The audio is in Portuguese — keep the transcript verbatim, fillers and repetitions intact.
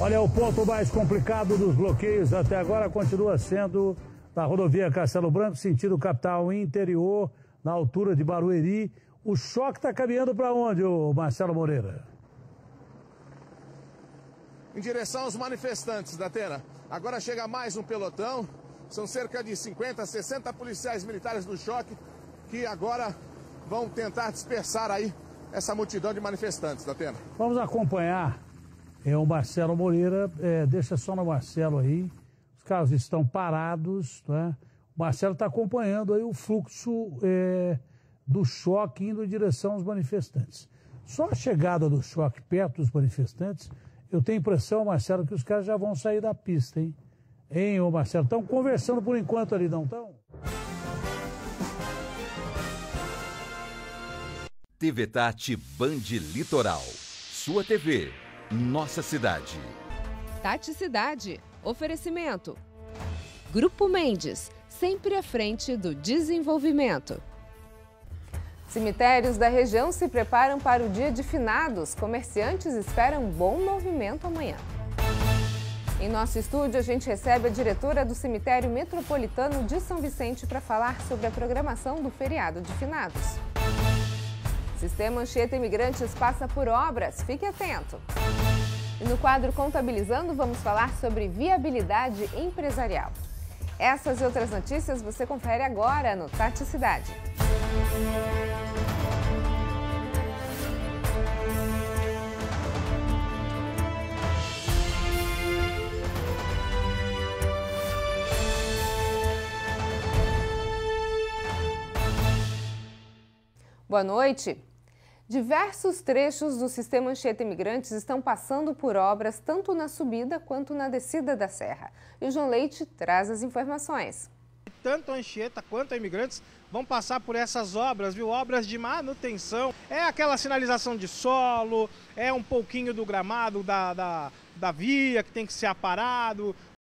Olha, o ponto mais complicado dos bloqueios até agora continua sendo na rodovia Castelo Branco, sentido capital interior, na altura de Barueri. O choque está caminhando para onde, ô Marcelo Moreira? Em direção aos manifestantes, Datena. Agora chega mais um pelotão. São cerca de cinquenta, sessenta policiais militares do choque que agora vão tentar dispersar aí essa multidão de manifestantes, Datena. Vamos acompanhar é, o Marcelo Moreira. É, deixa só no Marcelo aí. Os carros estão parados, né? O Marcelo está acompanhando aí o fluxo é, do choque indo em direção aos manifestantes. Só a chegada do choque perto dos manifestantes, eu tenho a impressão, Marcelo, que os caras já vão sair da pista, hein? Hein, ô Marcelo? Estão conversando por enquanto ali, não estão? T V Tati Band Litoral. Sua T V, nossa cidade. Tati Cidade. Oferecimento. Grupo Mendes, sempre à frente do desenvolvimento. Cemitérios da região se preparam para o Dia de Finados. Comerciantes esperam bom movimento amanhã. Em nosso estúdio, a gente recebe a diretora do Cemitério Metropolitano de São Vicente para falar sobre a programação do feriado de Finados. Sistema Anchieta Imigrantes passa por obras, fique atento. E no quadro Contabilizando, vamos falar sobre viabilidade empresarial. Essas e outras notícias você confere agora no Tati Cidade. Boa noite. Diversos trechos do Sistema Anchieta Imigrantes estão passando por obras tanto na subida quanto na descida da serra. E o João Leite traz as informações. Tanto a Anchieta quanto a Imigrantes vão passar por essas obras, viu? Obras de manutenção. É aquela sinalização de solo, é um pouquinho do gramado da, da, da via que tem que ser aparado,